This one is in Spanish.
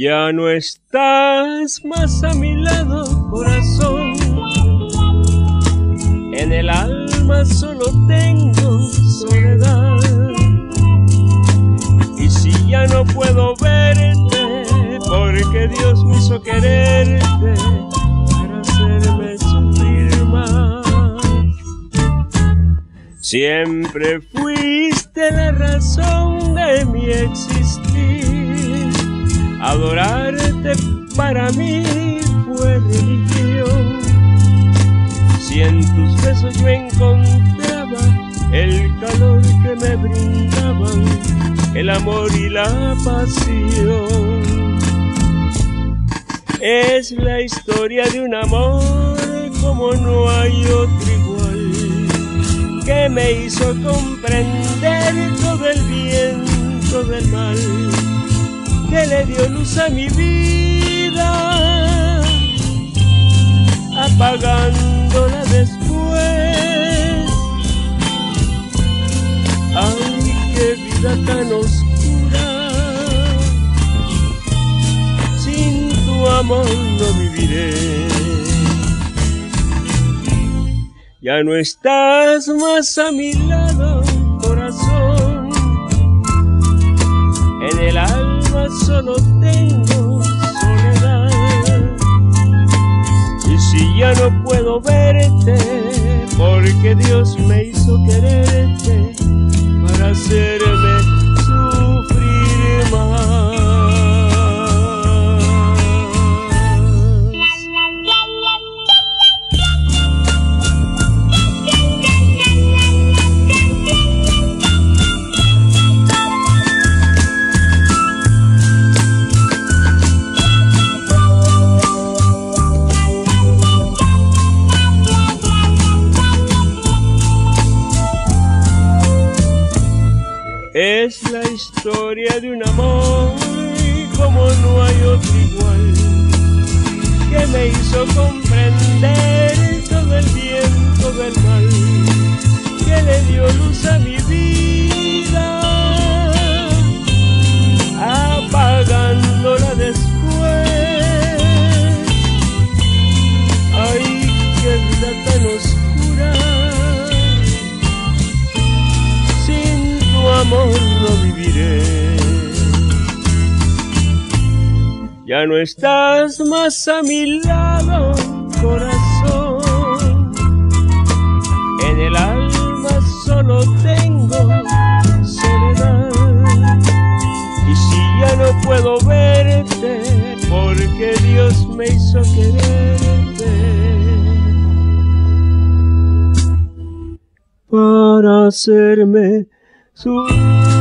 Ya no estás más a mi lado, corazón. En el alma solo tengo soledad. Y si ya no puedo verte, porque Dios me hizo quererte para hacerme sufrir más. Siempre fuiste la razón de mi existir. Adorarte para mí fue religión. Si en tus besos yo encontraba el calor que me brindaban, el amor y la pasión. Es la historia de un amor como no hay otro igual, que me hizo comprender todo el bien, todo el mal, que le dio luz a mi vida, apagándola después. Ay, qué vida tan oscura, sin tu amor no viviré. Ya no estás más a mi lado, corazón. En el alma solo tengo soledad. Y si ya no puedo verte, porque Dios me hizo quererte para hacerme sufrir más. Es la historia de un amor como no hay otro igual, que me hizo comprender todo el bien, todo el mal, que le dio luz a mi vida, apagándola después. Ay, qué vida tan oscura, amor no viviré. Ya no estás más a mi lado, corazón. En el alma solo tengo soledad. Y si ya no puedo verte, porque Dios me hizo quererte para hacerme sufrir.